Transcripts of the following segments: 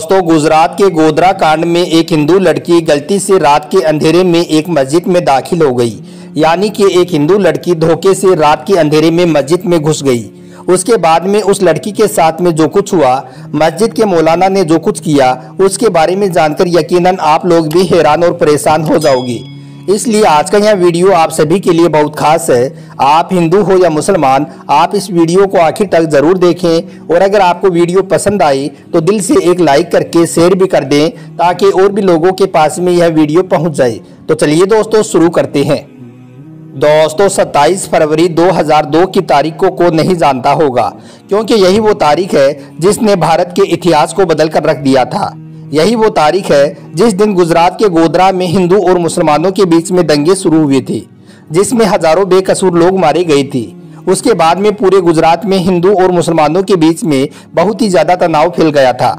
दोस्तों, गुजरात के गोधरा कांड में एक हिंदू लड़की गलती से रात के अंधेरे में एक मस्जिद में दाखिल हो गई। यानी कि एक हिंदू लड़की धोखे से रात के अंधेरे में मस्जिद में घुस गई। उसके बाद में उस लड़की के साथ में जो कुछ हुआ, मस्जिद के मौलाना ने जो कुछ किया, उसके बारे में जानकर यकीनन आप लोग भी हैरान और परेशान हो जाओगे। इसलिए आज का यह वीडियो आप सभी के लिए बहुत खास है। आप हिंदू हो या मुसलमान, आप इस वीडियो को आखिर तक जरूर देखें और अगर आपको वीडियो पसंद आई तो दिल से एक लाइक करके शेयर भी कर दें ताकि और भी लोगों के पास में यह वीडियो पहुंच जाए। तो चलिए दोस्तों शुरू करते हैं। दोस्तों, 27 फरवरी 2002 की तारीख को नहीं जानता होगा, क्योंकि यही वो तारीख है जिसने भारत के इतिहास को बदल कर रख दिया था। यही वो तारीख है जिस दिन गुजरात के गोधरा में हिंदू और मुसलमानों के बीच में दंगे शुरू हुए थे, जिसमें हजारों बेकसूर लोग मारे गए थे। उसके बाद में पूरे गुजरात में हिंदू और मुसलमानों के बीच में बहुत ही ज्यादा तनाव फैल गया था।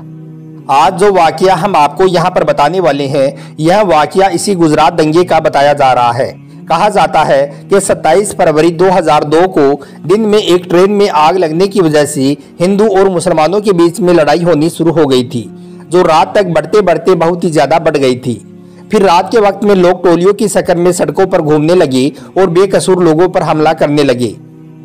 आज जो वाकया हम आपको यहाँ पर बताने वाले हैं, यह वाकया इसी गुजरात दंगे का बताया जा रहा है। कहा जाता है कि 27 फरवरी 2002 को दिन में एक ट्रेन में आग लगने की वजह से हिंदू और मुसलमानों के बीच में लड़ाई होनी शुरू हो गई थी, जो रात तक बढ़ते बढ़ते बहुत ही ज्यादा बढ़ गई थी। फिर रात के वक्त में लोग टोलियों की शक्ल में सड़कों पर घूमने लगे और बेकसूर लोगों पर हमला करने लगे।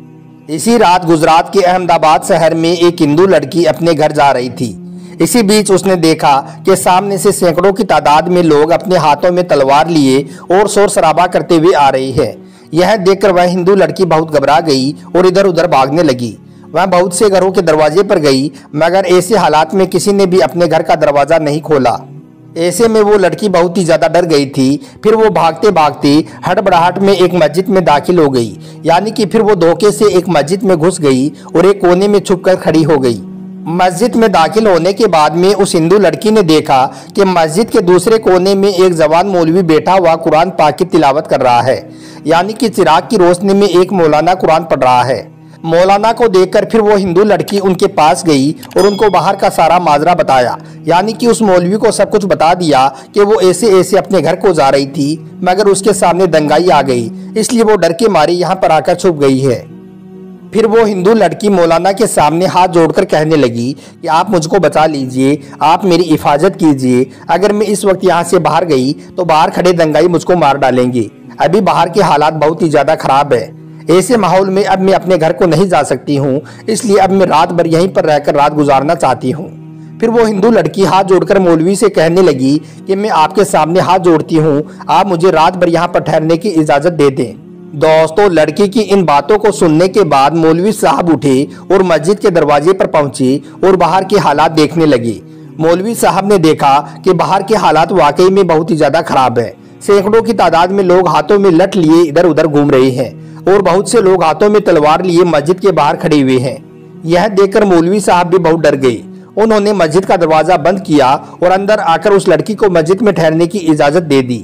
इसी रात गुजरात के अहमदाबाद शहर में एक हिंदू लड़की अपने घर जा रही थी। इसी बीच उसने देखा कि सामने से सैकड़ों की तादाद में लोग अपने हाथों में तलवार लिए और शोर शराबा करते हुए आ रहे हैं। यह देखकर वह हिंदू लड़की बहुत घबरा गई और इधर उधर भागने लगी। वह बहुत से घरों के दरवाजे पर गई, मगर ऐसे हालात में किसी ने भी अपने घर का दरवाजा नहीं खोला। ऐसे में वो लड़की बहुत ही ज्यादा डर गई थी। फिर वो भागते भागते हड़बड़ाहट में एक मस्जिद में दाखिल हो गई। यानी कि फिर वो धोखे से एक मस्जिद में घुस गई और एक कोने में छुपकर खड़ी हो गई। मस्जिद में दाखिल होने के बाद में उस हिंदू लड़की ने देखा कि मस्जिद के दूसरे कोने में एक जवान मौलवी बैठा हुआ कुरान पाक की तिलावत कर रहा है। यानी कि चिराग की रोशनी में एक मौलाना कुरान पढ़ रहा है। मौलाना को देखकर फिर वो हिंदू लड़की उनके पास गई और उनको बाहर का सारा माजरा बताया। यानी कि उस मौलवी को सब कुछ बता दिया कि वो ऐसे ऐसे अपने घर को जा रही थी, मगर उसके सामने दंगाई आ गई, इसलिए वो डर के मारे यहाँ पर आकर छुप गई है। फिर वो हिंदू लड़की मौलाना के सामने हाथ जोड़कर कहने लगी कि आप मुझको बचा लीजिए, आप मेरी हिफाजत कीजिए। अगर मैं इस वक्त यहाँ से बाहर गई तो बाहर खड़े दंगाई मुझको मार डालेंगे। अभी बाहर के हालात बहुत ही ज्यादा खराब है। ऐसे माहौल में अब मैं अपने घर को नहीं जा सकती हूँ, इसलिए अब मैं रात भर यहीं पर रहकर रात गुजारना चाहती हूँ। फिर वो हिंदू लड़की हाथ जोड़कर मौलवी से कहने लगी कि मैं आपके सामने हाथ जोड़ती हूँ, आप मुझे रात भर यहाँ पर ठहरने की इजाजत दे दें। दोस्तों, लड़की की इन बातों को सुनने के बाद मौलवी साहब उठे और मस्जिद के दरवाजे पर पहुंचे और बाहर के हालात देखने लगे। मौलवी साहब ने देखा कि बाहर के हालात वाकई में बहुत ही ज्यादा खराब है। सैकड़ों की तादाद में लोग हाथों में लठ लिए इधर उधर घूम रहे हैं और बहुत से लोग हाथों में तलवार लिए मस्जिद के बाहर खड़े हुए हैं। यह देखकर मौलवी साहब भी बहुत डर गए। उन्होंने मस्जिद का दरवाजा बंद किया और अंदर आकर उस लड़की को मस्जिद में ठहरने की इजाजत दे दी।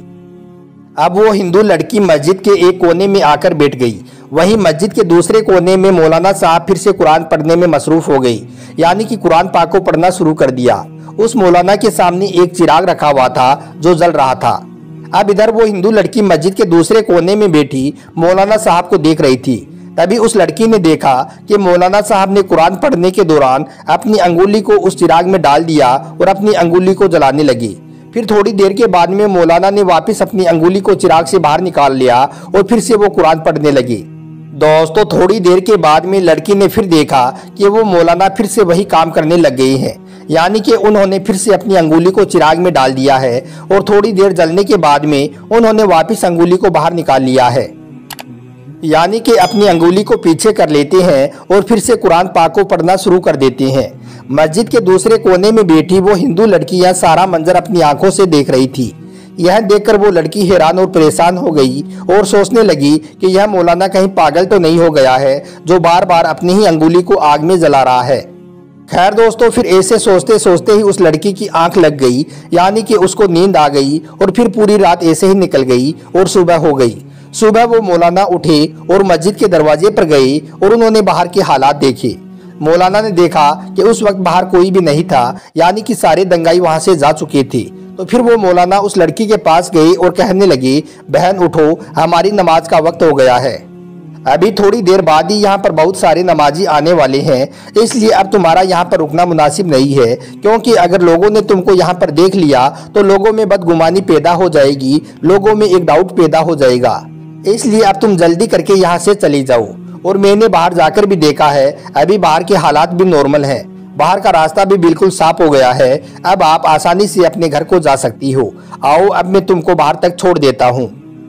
अब वो हिंदू लड़की मस्जिद के एक कोने में आकर बैठ गई। वहीं मस्जिद के दूसरे कोने में मौलाना साहब फिर से कुरान पढ़ने में मसरूफ हो गई। यानी कि कुरान पाक को पढ़ना शुरू कर दिया। उस मौलाना के सामने एक चिराग रखा हुआ था जो जल रहा था। अब इधर वो हिंदू लड़की मस्जिद के दूसरे कोने में बैठी मौलाना साहब को देख रही थी। तभी उस लड़की ने देखा कि मौलाना साहब ने कुरान पढ़ने के दौरान अपनी अंगुली को उस चिराग में डाल दिया और अपनी अंगुली को जलाने लगी। फिर थोड़ी देर के बाद में मौलाना ने वापस अपनी अंगुली को चिराग से बाहर निकाल लिया और फिर से वो कुरान पढ़ने लगी। दोस्तों, थोड़ी देर के बाद में लड़की ने फिर देखा कि वो मौलाना फिर से वही काम करने लग गए हैं। यानी कि उन्होंने फिर से अपनी अंगुली को चिराग में डाल दिया है और थोड़ी देर जलने के बाद में उन्होंने वापस अंगुली को बाहर निकाल लिया है। यानी कि अपनी अंगुली को पीछे कर लेते हैं और फिर से कुरान पाक को पढ़ना शुरू कर देते हैं। मस्जिद के दूसरे कोने में बैठी वो हिंदू लड़की यह सारा मंजर अपनी आंखों से देख रही थी। यह देखकर वो लड़की हैरान और परेशान हो गई और सोचने लगी कि यह मौलाना कहीं पागल तो नहीं हो गया है जो बार बार अपनी ही अंगुली को आग में जला रहा है। खैर दोस्तों, फिर ऐसे सोचते सोचते ही उस लड़की की आंख लग गई। यानी कि उसको नींद आ गई और फिर पूरी रात ऐसे ही निकल गई और सुबह हो गई। सुबह वो मौलाना उठे और मस्जिद के दरवाजे पर गए और उन्होंने बाहर के हालात देखे। मौलाना ने देखा कि उस वक्त बाहर कोई भी नहीं था। यानी कि सारे दंगाई वहां से जा चुके थे। तो फिर वो मौलाना उस लड़की के पास गए और कहने लगे, बहन उठो, हमारी नमाज का वक्त हो गया है। अभी थोड़ी देर बाद ही यहाँ पर बहुत सारे नमाजी आने वाले हैं, इसलिए अब तुम्हारा यहाँ पर रुकना मुनासिब नहीं है, क्योंकि अगर लोगों ने तुमको यहाँ पर देख लिया तो लोगों में बदगुमानी पैदा हो जाएगी, लोगों में एक डाउट पैदा हो जाएगा। इसलिए अब तुम जल्दी करके यहाँ से चली जाओ। और मैंने बाहर जाकर भी देखा है, अभी बाहर के हालात भी नॉर्मल हैं, बाहर का रास्ता भी बिल्कुल साफ हो गया है। अब आप आसानी से अपने घर को जा सकती हो। आओ अब मैं तुमको बाहर तक छोड़ देता हूँ।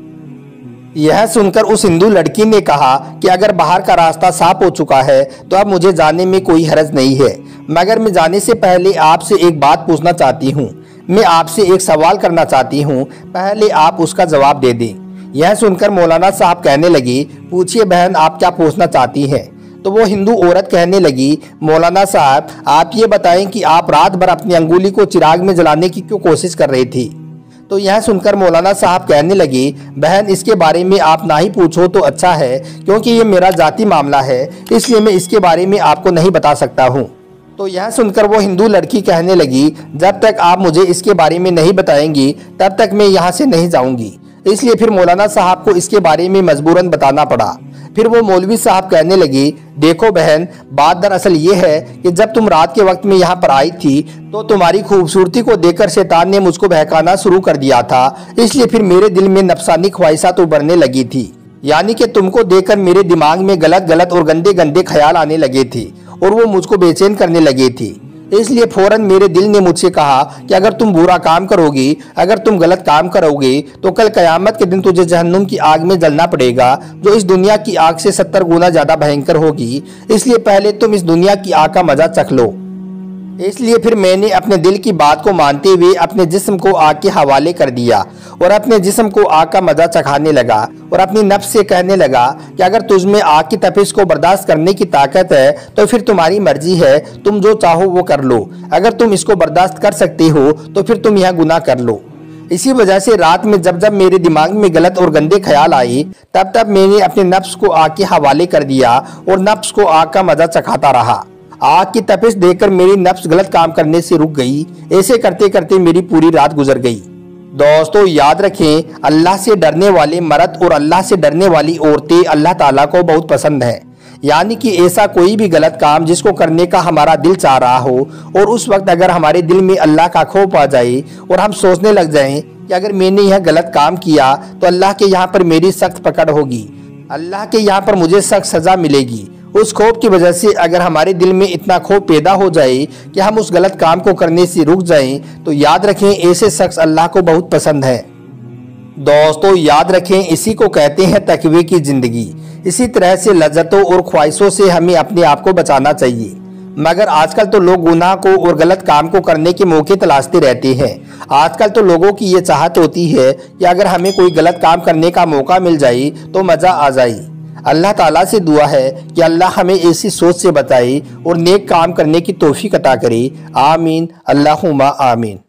यह सुनकर उस हिंदू लड़की ने कहा कि अगर बाहर का रास्ता साफ हो चुका है तो अब मुझे जाने में कोई हर्ज नहीं है, मगर मैं जाने से पहले आपसे एक बात पूछना चाहती हूँ। मैं आपसे एक सवाल करना चाहती हूँ, पहले आप उसका जवाब दे दें। यह सुनकर मौलाना साहब कहने लगी, पूछिए बहन, आप क्या पूछना चाहती हैं? तो वो हिंदू औरत कहने लगी, मौलाना साहब आप ये बताएं कि आप रात भर अपनी अंगुली को चिराग में जलाने की क्यों कोशिश कर रही थी? तो यह सुनकर मौलाना साहब कहने लगे, बहन इसके बारे में आप ना ही पूछो तो अच्छा है, क्योंकि ये मेरा जाती मामला है, इसलिए मैं इसके बारे में आपको नहीं बता सकता हूँ। तो यह सुनकर वो हिंदू लड़की कहने लगी, जब तक आप मुझे इसके बारे में नहीं बताएंगी तब तक मैं यहाँ से नहीं जाऊँगी। इसलिए फिर मौलाना साहब को इसके बारे में मजबूरन बताना पड़ा। फिर वो मौलवी साहब कहने लगी, देखो बहन, बात दरअसल ये है कि जब तुम रात के वक्त में यहाँ पर आई थी तो तुम्हारी खूबसूरती को देखकर शैतान ने मुझको बहकाना शुरू कर दिया था, इसलिए फिर मेरे दिल में नफसानी ख्वाहिशात उभरने लगी थी। यानी कि तुमको देखकर मेरे दिमाग में गलत गलत और गंदे गंदे ख्याल आने लगे थे और वो मुझको बेचैन करने लगे थे। इसलिए फौरन मेरे दिल ने मुझसे कहा कि अगर तुम बुरा काम करोगी, अगर तुम गलत काम करोगे तो कल कयामत के दिन तुझे जहन्नुम की आग में जलना पड़ेगा, जो इस दुनिया की आग से 70 गुना ज्यादा भयंकर होगी। इसलिए पहले तुम इस दुनिया की आग का मजा चख लो। इसलिए फिर मैंने अपने दिल की बात को मानते हुए अपने जिस्म को आग के हवाले कर दिया और अपने जिस्म को आग का मजा चखाने लगा और अपनी नफ्स से कहने लगा कि अगर तुझमें आग की तपिश को बर्दाश्त करने की ताकत है तो फिर तुम्हारी मर्जी है, तुम जो चाहो वो कर लो। अगर तुम इसको बर्दाश्त कर सकते हो तो फिर तुम यह गुनाह कर लो। इसी वजह से रात में जब जब मेरे दिमाग में गलत और गंदे ख्याल आए तब तब मैंने अपने नफ्स को आग के हवाले कर दिया और नफ्स को आग का मजा चखाता रहा। आग की तपिश देखकर मेरी नफ्स गलत काम करने से रुक गई। ऐसे करते करते मेरी पूरी रात गुजर गई। दोस्तों याद रखें, अल्लाह से डरने वाले मर्द और अल्लाह से डरने वाली औरतें अल्लाह ताला को बहुत पसंद है। यानी कि ऐसा कोई भी गलत काम जिसको करने का हमारा दिल चाह रहा हो और उस वक्त अगर हमारे दिल में अल्लाह का खौफ आ जाए और हम सोचने लग जाएं कि अगर मैंने यह गलत काम किया तो अल्लाह के यहाँ पर मेरी सख्त पकड़ होगी, अल्लाह के यहाँ पर मुझे सख्त सजा मिलेगी। उस खौफ की वजह से अगर हमारे दिल में इतना खौफ पैदा हो जाए कि हम उस गलत काम को करने से रुक जाएं, तो याद रखें ऐसे शख्स अल्लाह को बहुत पसंद है। दोस्तों याद रखें, इसी को कहते हैं तकवे की जिंदगी। इसी तरह से लज्जतों और ख्वाहिशों से हमें अपने आप को बचाना चाहिए। मगर आजकल तो लोग गुनाह को और गलत काम को करने के मौके तलाशते रहते हैं। आजकल तो लोगों की ये चाहत होती है कि अगर हमें कोई गलत काम करने का मौका मिल जाए तो मजा आ जाए। अल्लाह ताला से दुआ है कि अल्लाह हमें ऐसी सोच से बचाए और नेक काम करने की तौफीक अता करे। आमीन, अल्लाहुम्मा आमीन।